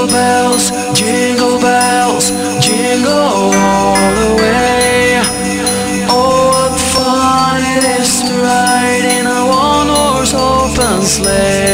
bells, jingle all the way. Oh, what fun it is to ride in a one-horse open sleigh.